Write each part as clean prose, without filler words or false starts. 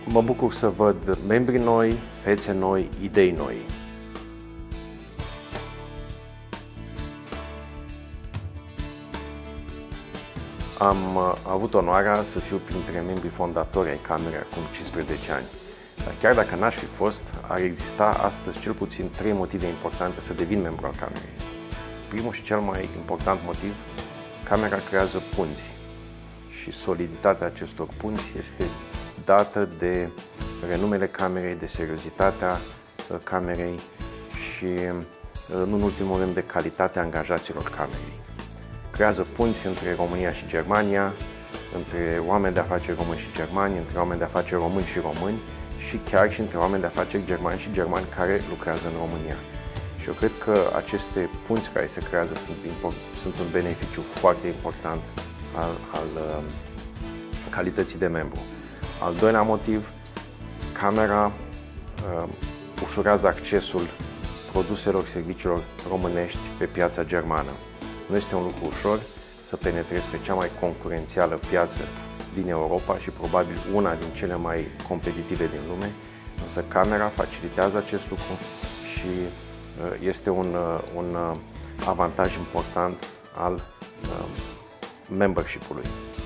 Mă bucur să văd membri noi, fețe noi, idei noi. Am avut onoarea să fiu printre membrii fondatori ai Camerei acum 15 ani. Dar chiar dacă n-aș fi fost, ar exista astăzi cel puțin 3 motive importante să devin membru al Camerei. Primul și cel mai important motiv, Camera creează punți și soliditatea acestor punți este dată de renumele Camerei, de seriozitatea Camerei și, nu în ultimul rând, de calitatea angajaților Camerei. Creează punți între România și Germania, între oameni de afaceri români și germani, între oameni de afaceri români și români și chiar și între oameni de afaceri germani și germani care lucrează în România. Și eu cred că aceste punți care se creează sunt un beneficiu foarte important al calității de membru. Al doilea motiv, Camera ușurează accesul produselor și serviciilor românești pe piața germană. Nu este un lucru ușor să penetrezi pe cea mai concurențială piață din Europa și probabil una din cele mai competitive din lume, însă Camera facilitează acest lucru și este un avantaj important al membership-ului.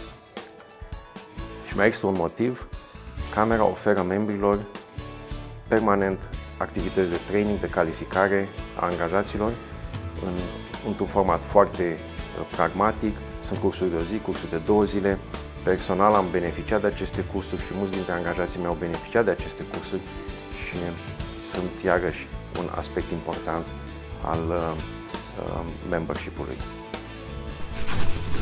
Și mai există un motiv, Camera oferă membrilor permanent activități de training, de calificare a angajaților într-un format foarte pragmatic. Sunt cursuri de o zi, cursuri de 2 zile. Personal am beneficiat de aceste cursuri și mulți dintre angajații mei au beneficiat de aceste cursuri și sunt iarăși un aspect important al membership-ului.